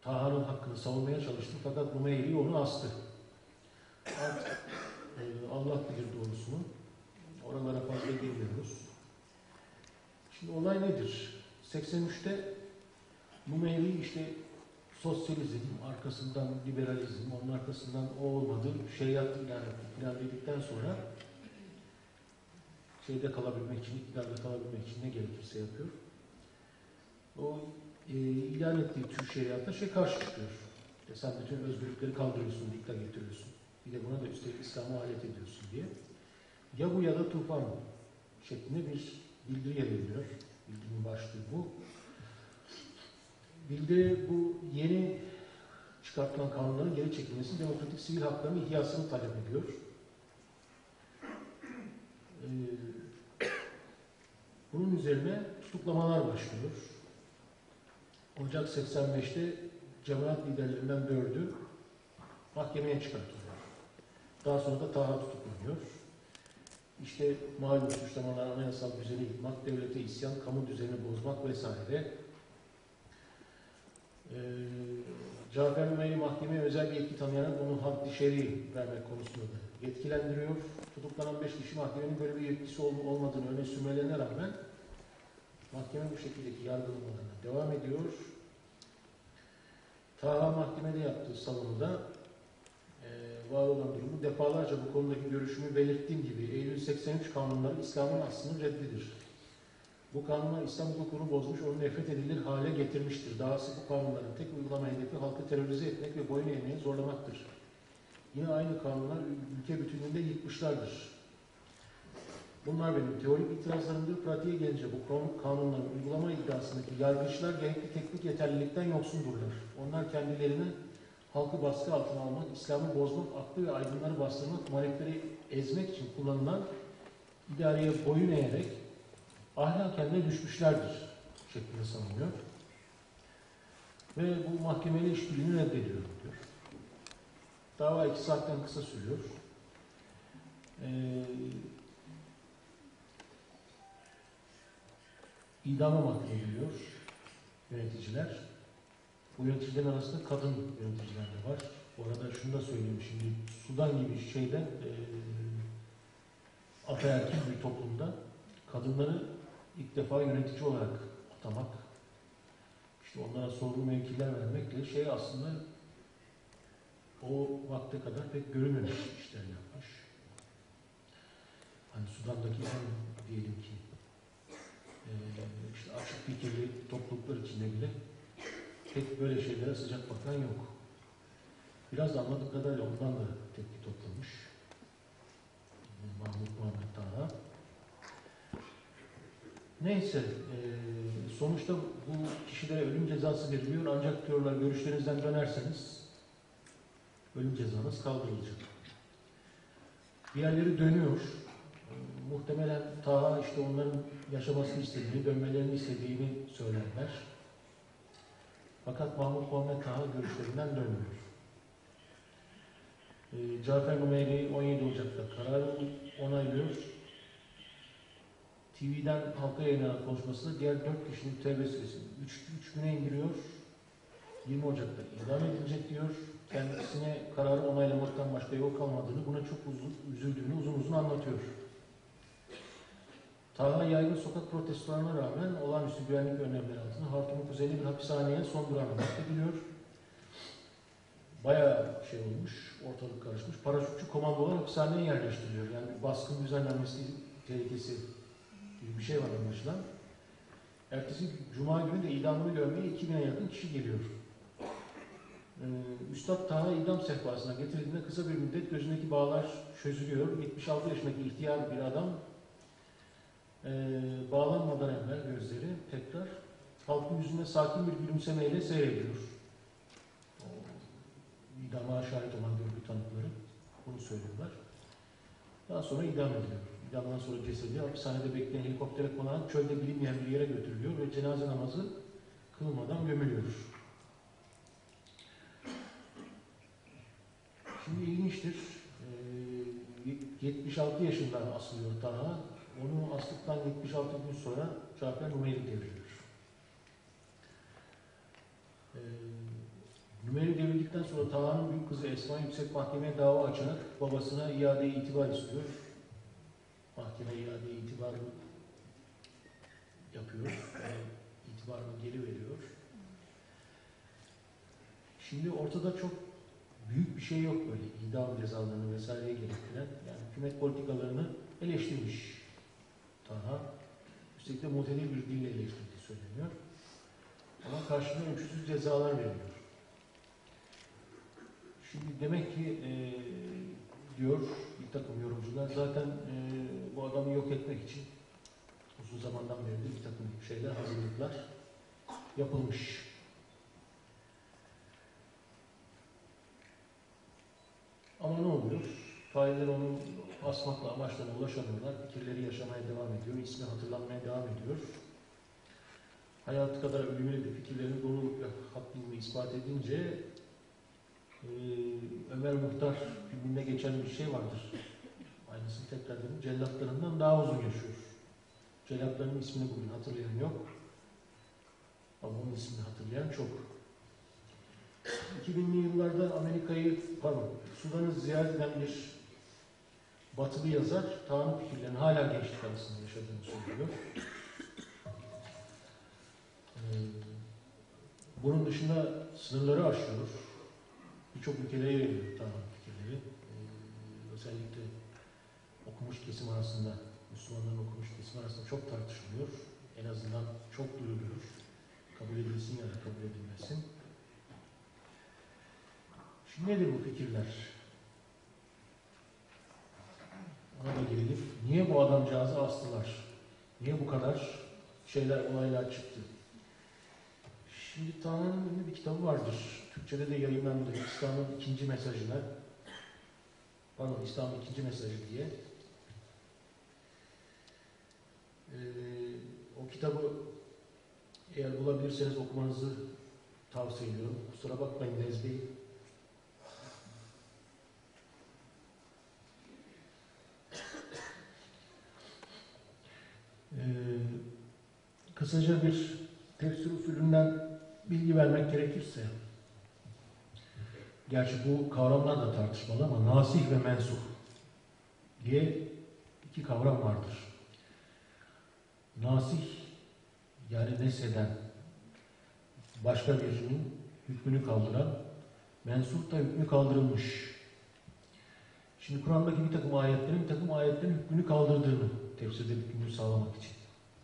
Taha'nın hakkını savunmaya çalıştı fakat Numeyri onu astı. Artık Allah bilir doğrusunu. Oralara fazla girmiyoruz. Şimdi olay nedir? 83'te Numeyri işte sosyalizm, arkasından liberalizm, onun arkasından o olmadı, şeriat ilan etti filan dedikten sonra şeyde kalabilmek için, iktidarda kalabilmek için ne gerekirse yapıyor. O ilan ettiği tür şeriata karşı çıkıyor. Sen bütün özgürlükleri kaldırıyorsun, dikkat getiriyorsun. Bir de buna da üstelik İslam'a alet ediyorsun diye. Ya bu ya da tufan şeklinde bir bildiri veriliyor. Bildirinin başlığı bu. Bildiri bu yeni çıkartılan kanunların geri çekilmesi, demokratik sivil hakların ihyasını talep ediyor. Bunun üzerine tutuklamalar başlıyor. Ocak 85'te cemaat liderlerinden 4'ü mahkemeye çıkartılıyor. Daha sonra da Taha tutuklanıyor. İşte malum suçlamalar, anayasal düzeni yıkmak, devlete isyan, kamu düzenini bozmak vesaire. Cafer Numeyri mahkemeye özel bir yetki tanıyarak onun haddi şer'i vermek konusunda da yetkilendiriyor. Tutuklanan 5 kişi mahkemenin böyle bir yetkisi olmadığını öne sürmelerine rağmen mahkeme bu şekildeki yargılamalarına devam ediyor. Taha mahkemede yaptığı savunuda var olan durumu defalarca bu konudaki görüşümü belirttiğim gibi Eylül 83 kanunları İslam'ın aslının reddidir. Bu kanunlar İslam hukukunu bozmuş, onu nefret edilir hale getirmiştir. Dahası bu kanunların tek uygulama hedefi halkı terörize etmek ve boyun eğmeye zorlamaktır. Yine aynı kanunlar ülke bütünlüğünde yıkmışlardır. Bunlar benim teorik itirazlarımdır. Pratiğe gelince bu kanunların uygulama iddiasındaki yargıçlar gerekli teknik yeterlilikten yoksundurlar. Onlar kendilerini halkı baskı altına almak, İslam'ı bozmak, aklı ve aydınları bastırmak, muhalifleri ezmek için kullanılan idareye boyun eğerek ahlaken de düşmüşlerdir şeklinde savunuyor. Ve bu mahkemeyle işbirliğini reddediyorum diyor. Dava 2 saatten kısa sürüyor. İdama mahkum ediliyor yöneticiler. Bu yöneticilerin arasında kadın yöneticiler de var. Bu arada şunu da söyleyeyim şimdi. Sudan gibi şeyden ataerkil bir toplumda kadınları ilk defa yönetici olarak atamak, işte onlara sorumlu mevkiler vermekle aslında o vakte kadar pek görülmemiş işler yapmış. Hani Sudan'daki diyelim ki işte açık fikirli topluluklar içinde bile pek böyle şeylere sıcak bakan yok. Biraz da anladığım kadarıyla ondan da tepki toplamış. Muhammed Taha. Neyse, sonuçta bu kişilere ölüm cezası veriliyor ancak diyorlar görüşlerinizden dönerseniz ölüm cezanız kaldırılacak. Diğerleri dönüyor. Muhtemelen Taha işte onların yaşamasını istediğini, dönmelerini istediğini söylerler. Fakat Muhammed Taha görüşlerinden dönmüyor. Cafer Numeyri 17 Ocak'ta kararı onaylıyor. TV'den halka yayınlanan konuşmasında diğer 4 kişinin tevbe süresini 3 güne indiriyor. 20 Ocak'ta idam edilecek diyor. Kendisine kararı onaylamaktan başka yol kalmadığını, buna çok üzüldüğünü uzun uzun anlatıyor. Taha yaygın sokak protestolarına rağmen olağanüstü güvenlik önlemleri altında Hartum'un kuzeyli bir hapishaneye son durağına naklediliyor. Bayağı şey olmuş, ortalık karışmış. Paraşütçü komandolar hapishaneye yerleştiriliyor. Yani bir baskın düzenlenmesi tehlikesi gibi bir şey var anlaşılan. Ertesi Cuma günü de idamını görmeye 2000'e yakın kişi geliyor. Üstad Taha idam sehpasına getirildiğinde kısa bir müddet gözündeki bağlar çözülüyor. 76 yaşındaki ihtiyar bir adam bağlanmadan evvel gözleri tekrar halkın yüzünde sakin bir gülümsemeyle seyrediyor. İdama şahit olan görgü tanıkları bunu söylüyorlar. Daha sonra idam ediliyor. İdamdan sonra cesedi hapishanede bekleyen helikoptere konan çölde bilinmeyen bir yere götürülüyor ve cenaze namazı kılmadan gömülüyor. Şimdi ilginçtir. 76 yaşından asılıyor Taha. Onu astıktan 76 gün sonra Cafer Numeyri devriliyor. sonra Taha'nın büyük kızı Esma yüksek mahkemeye dava açarak babasına iade itibar istiyor. Mahkeme iade itibarı yapıyor. Yani itibarını geri veriyor. Şimdi ortada çok büyük bir şey yok böyle idam cezalarını vesaireye gerektiren. Yani hükümet politikalarını eleştirmiş Taha. Üstelik de muhtedil bir dille eleştirdiği söyleniyor. Ama karşılığında ölçüsüz cezalar veriliyor. Şimdi demek ki diyor bir takım yorumcular zaten bu adamı yok etmek için uzun zamandan beri bir takım şeyler, hazırlıklar yapılmış. Ama ne oluyor? Failler onu asmakla amaçlarına ulaşamıyorlar. Fikirleri yaşamaya devam ediyor. İsmi hatırlanmaya devam ediyor. Hayatı kadar ölümüyle de fikirlerin doğruluk ve haklılığını ispat edince Ömer Muhtar filminde geçen bir şey vardır. Aynısını tekrar dedim. Cellatlarından daha uzun yaşıyor. Cellatların ismini bugün hatırlayan yok. Ama onun ismini hatırlayan çok. 2000'li yıllarda Sudan'ı ziyaret eden bir batılı yazar, Taha'nın fikirlerinin hala gençlik arasında yaşadığını söylüyor. Bunun dışında sınırları aşıyor. Birçok ülkelere yayılıyor Taha'nın fikirleri. Özellikle okumuş kesim arasında, Müslümanların okumuş kesim arasında çok tartışılıyor. En azından çok duyuluyor. Kabul edilsin ya da kabul edilmesin. Şimdi nedir bu fikirler? Ona da gelelim. Niye bu adamcağızı astılar? Niye bu kadar olaylar çıktı? Şimdi Taha'nın bir kitabı vardır. Türkçe'de de yayınlandı. İslam'ın ikinci mesajına. İslam'ın ikinci mesajı diye. O kitabı eğer bulabilirseniz okumanızı tavsiye ediyorum. Kusura bakmayın Nezbi. Kısaca bir tefsir usulünden bilgi vermek gerekirse, gerçi bu kavramlar da tartışmalı ama nasih ve mensuh diye iki kavram vardır. Nasih, yani nesheden, başka birinin hükmünü kaldıran, mensuh da hükmü kaldırılmış. Şimdi Kur'an'daki bir takım ayetlerin hükmünü kaldırdığını tefsirde hükmünü sağlamak için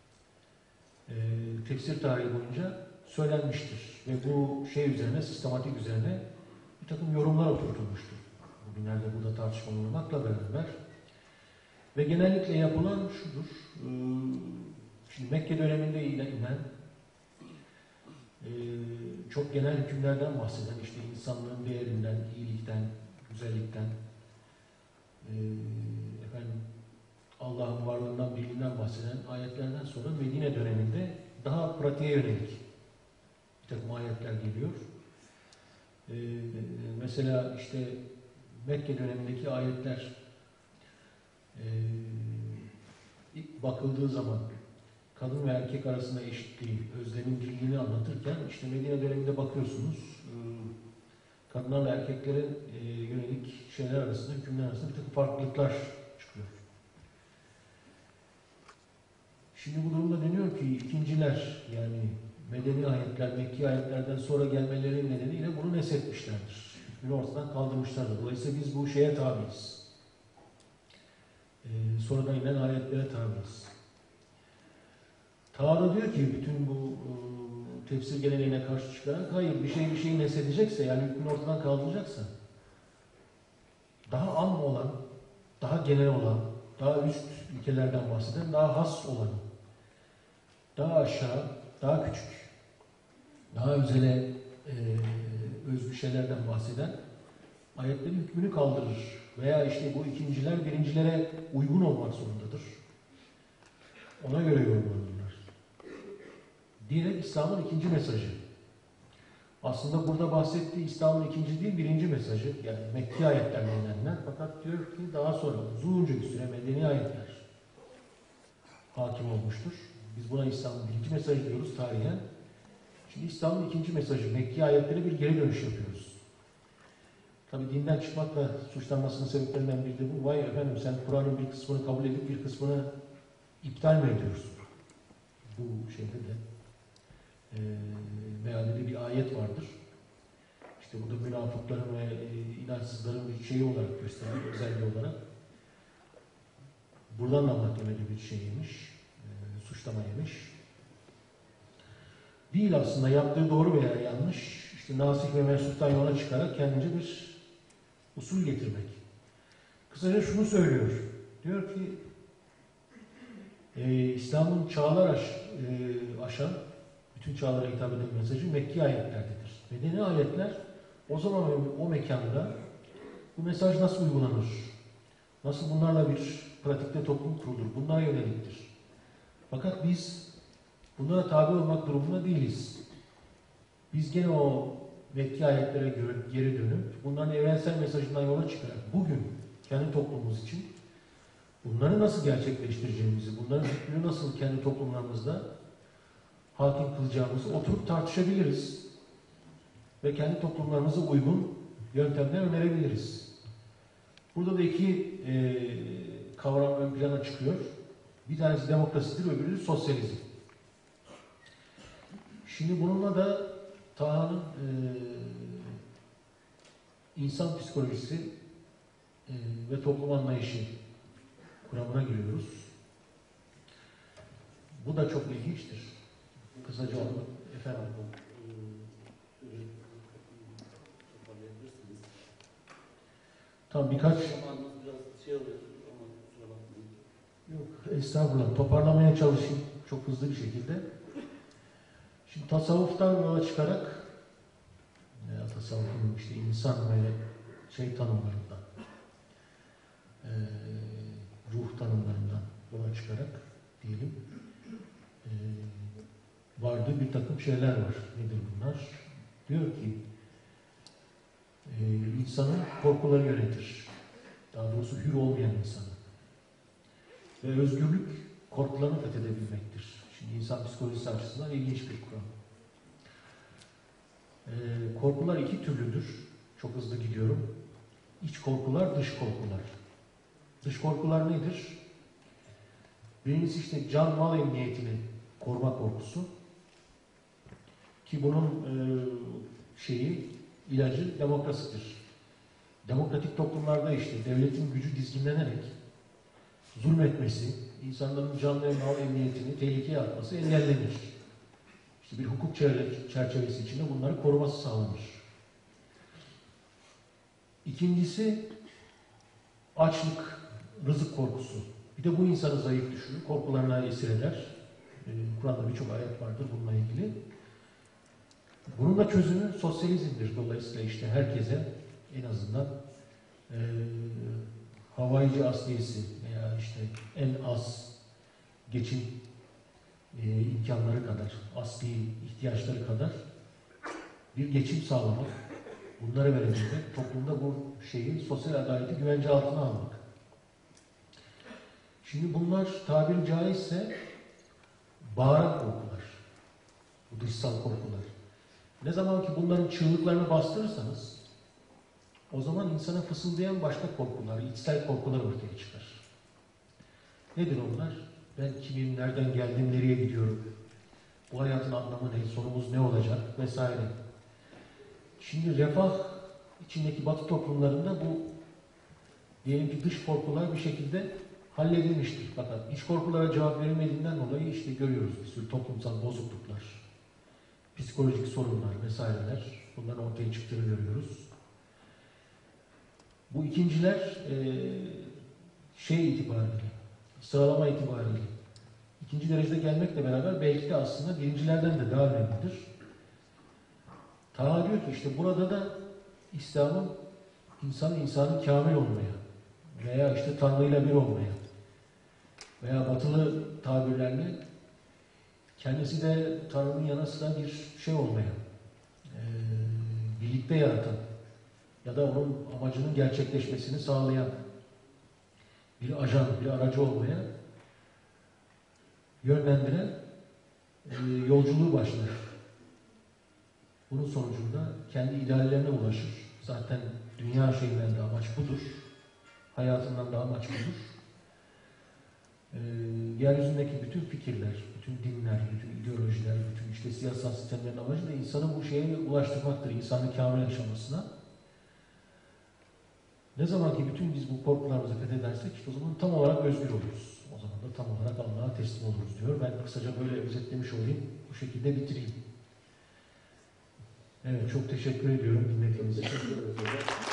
tefsir tarihi boyunca söylenmiştir. Ve bu üzerine, sistematik üzerine bir takım yorumlar oturtulmuştur. Bugünlerde burada tartışmalı olmakla beraber. Ve genellikle yapılan şudur. Şimdi Mekke döneminde inen çok genel hükümlerden bahseden, işte insanlığın değerinden, iyilikten, güzellikten, Allah'ın varlığından, birliğinden bahseden ayetlerden sonra Medine döneminde daha pratiğe yönelik bir takım ayetler geliyor. Mesela işte Mekke dönemindeki ayetler ilk bakıldığı zaman kadın ve erkek arasında eşitliği, özlemin birliğini anlatırken işte Medine döneminde bakıyorsunuz kadınlarla erkeklerin yönelik şeyler arasında, hükümler arasında bir takım farklılıklar çıkıyor. Şimdi bu durumda deniyor ki ikinciler, yani medeni ayetler, Mekki ayetlerden sonra gelmeleri nedeniyle bunu neshetmişlerdir. Hükmünü ortadan kaldırmışlardır. Dolayısıyla biz bu şeye tabiiz. Sonradan inen ayetlere tabiiz. Taha diyor ki bütün bu tefsir geleneğine karşı çıkarak, hayır bir şeyi neshedecekse, yani hükmünü ortadan kaldıracaksa, daha am olan, daha genel olan, daha üst ülkelerden bahseden, daha has olan, daha aşağı, daha küçük, daha özele özgü şeylerden bahseden ayetlerin hükmünü kaldırır. Veya işte bu ikinciler birincilere uygun olmak zorundadır. Ona göre yorumlanırlar. Diyerek İslam'ın ikinci mesajı. Aslında burada bahsettiği İslam'ın ikinci değil, birinci mesajı. Yani Mekki ayetlerle inenler. Fakat diyor ki daha sonra uzunca bir süre medeni ayetler hakim olmuştur. Biz buna İslam'ın birinci mesajı diyoruz tarihen. Şimdi İslam'ın ikinci mesajı, Mekki ayetlere bir geri dönüş yapıyoruz. Tabi dinden çıkmakla suçlanmasının sebeplerinden biri de bu. Vay efendim sen Kur'an'ın bir kısmını kabul edip bir kısmını iptal mi ediyorsun? Bu şeyde de mealinde bir ayet vardır. İşte burada münafıkların ve inançsızların bir şeyi olarak gösterilir, özelliği olarak. Buradan da mahkemede bir şey yemiş, suçlama yemiş. Değil aslında, yaptığı doğru veya yanlış, işte nasih ve mensuptan yola çıkarak kendince bir usul getirmek. Kısaca şunu söylüyor, diyor ki İslam'ın çağlar aşan, bütün çağlara hitap eden mesajı Mekki ayetlerdedir. Medeni ayetler o zaman o mekanda bu mesaj nasıl uygulanır? Nasıl bunlarla bir pratikte toplum kurulur? Bunlara yöneliktir. Fakat biz bunlara tabi olmak durumunda değiliz. Biz gene o Mekki ayetlere geri dönüp bunların evrensel mesajından yola çıkarak bugün kendi toplumumuz için bunları nasıl gerçekleştireceğimizi, bunların hükmünü nasıl kendi toplumlarımızda hakim kılacağımızı oturup tartışabiliriz. Ve kendi toplumlarımıza uygun yöntemler önerebiliriz. Burada da iki kavram ön plana çıkıyor. Bir tanesi demokrasidir, öbürü sosyalizm. Şimdi bununla da Taha'nın insan psikolojisi ve toplum anlayışı kuramına giriyoruz. Bu da çok ilginçtir. Kısaca onu efendim. Tam birkaç... Yok, estağfurullah. Toparlamaya çalışayım çok hızlı bir şekilde. Şimdi tasavvuftan yola çıkarak tasavvufun işte insan ve şey tanımlarından, ruh tanımlarından yola çıkarak diyelim vardığı bir takım şeyler var. Nedir bunlar? Diyor ki insanın korkuları yönetir. Daha doğrusu hür olmayan insanı. Ve özgürlük korkularını fethedebilmektir. Şimdi insan psikolojisi açısından ilginç bir kuram. Korkular iki türlüdür. Çok hızlı gidiyorum. İç korkular, dış korkular. Dış korkular nedir? Birincisi işte can mal emniyetini koruma korkusu. Ki bunun ilacı demokrasidir. Demokratik toplumlarda işte devletin gücü dizginlenerek zulmetmesi, insanların can ve mal emniyetini tehlikeye atması engellenir. İşte bir hukuk çerçevesi içinde bunları koruması sağlanır. İkincisi açlık, rızık korkusu. Bir de bu insanı zayıf düşürür, korkularına esir eder. Kur'an'da birçok ayet vardır bununla ilgili. Bunun da çözümü sosyalizmdir. Dolayısıyla işte herkese en azından havayıcı asliyesi veya işte en az geçim imkanları kadar, asli ihtiyaçları kadar bir geçim sağlamak, bunları verebilmek, toplumda bu sosyal adaleti güvence altına almak. Şimdi bunlar tabiri caizse bağıran korkular, bu dışsal korkular. Ne zaman ki bunların çığlıklarını bastırırsanız, o zaman insana fısıldayan başka korkular, içsel korkular ortaya çıkar. Nedir onlar? Ben kimim, nereden geldim, nereye gidiyorum? Bu hayatın anlamı ne, sonumuz ne olacak vesaire. Şimdi refah içindeki Batı toplumlarında bu diyelim ki dış korkular bir şekilde halledilmiştir. Fakat iç korkulara cevap verilmediğinden dolayı işte görüyoruz bir sürü toplumsal bozukluklar, psikolojik sorunlar vesaireler, bunların ortaya çıktığını görüyoruz. Bu ikinciler itibariyle, sıralama itibariyle ikinci derecede gelmekle beraber belki de aslında birincilerden de daha önemlidir. Ta diyor ki işte burada da İslam'ın insanı kamil olmaya veya işte Tanrı'yla bir olmaya veya batılı tabirlerle kendisi de Tanrı'nın yanı sıra bir şey olmaya, birlikte yaratan ya da onun amacının gerçekleşmesini sağlayan bir ajan, bir aracı olmaya yönlendiren yolculuğu başlar. Bunun sonucunda kendi ideallerine ulaşır. Zaten dünya şeyinden de amaç budur. Hayatından da amaç budur. Yeryüzündeki bütün fikirler, bütün dinler, bütün ideolojiler, bütün işte siyasal sistemlerin amacı da insanı bu şeye ulaştırmaktır. İnsanın kamil yaşamasına. Ne zaman ki bütün biz bu korkularımızı fethedersek işte o zaman tam olarak özgür oluruz. O zaman da tam olarak Allah'a teslim oluruz diyor. Ben kısaca böyle özetlemiş olayım. Bu şekilde bitireyim. Evet, çok teşekkür ediyorum dinlediğiniz için.